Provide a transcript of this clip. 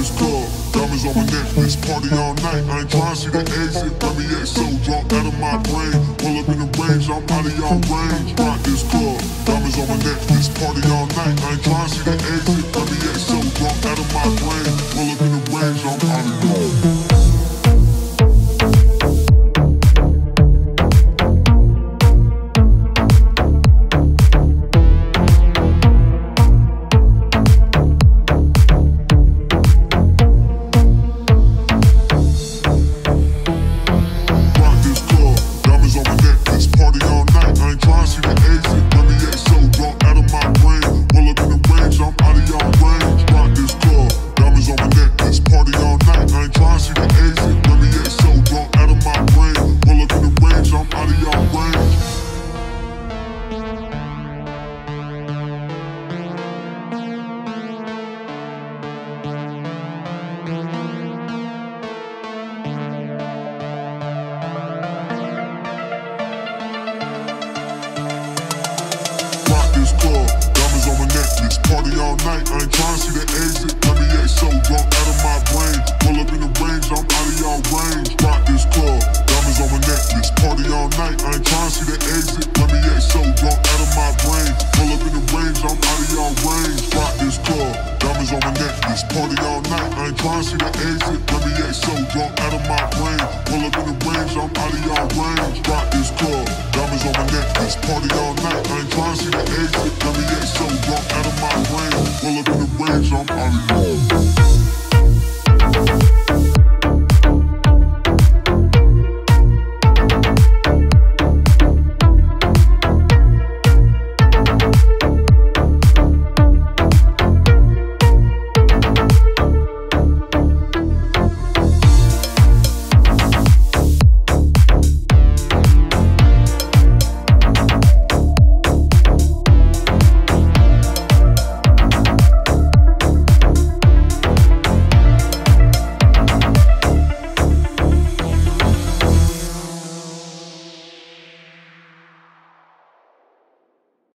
this club, diamonds on my neck, this party all night. I ain't tryna see the exit, permeate so drunk out of my brain. Pull up in the range, I'm out of y'all range. Rock this club, diamonds on my neck, this party all night. I ain't tryna see the exit, permeate so drunk out of my brain. Pull up in the range, I'm out of y'all. Party all night, I ain't tryna see the exit. Permeate so drunk out of my brain. Pull up in the range, I'm out of y'all range. Rock this club, diamonds on my necklace. Party all night, I ain't tryna see the exit. Permeate so drunk out of my brain. Pull up in the range, I'm out of y'all range. Rock this club, diamonds on my necklace. Party all night, I ain't tryna see the exit. Permeate so drunk out of my brain. Pull up in the range, I'm out of y'all range. Rock this club, diamonds on my necklace. Party all night, I ain't tryna see the exit. Permeate so drunk out of my brain. Pull up in the range, I'm out of y'all.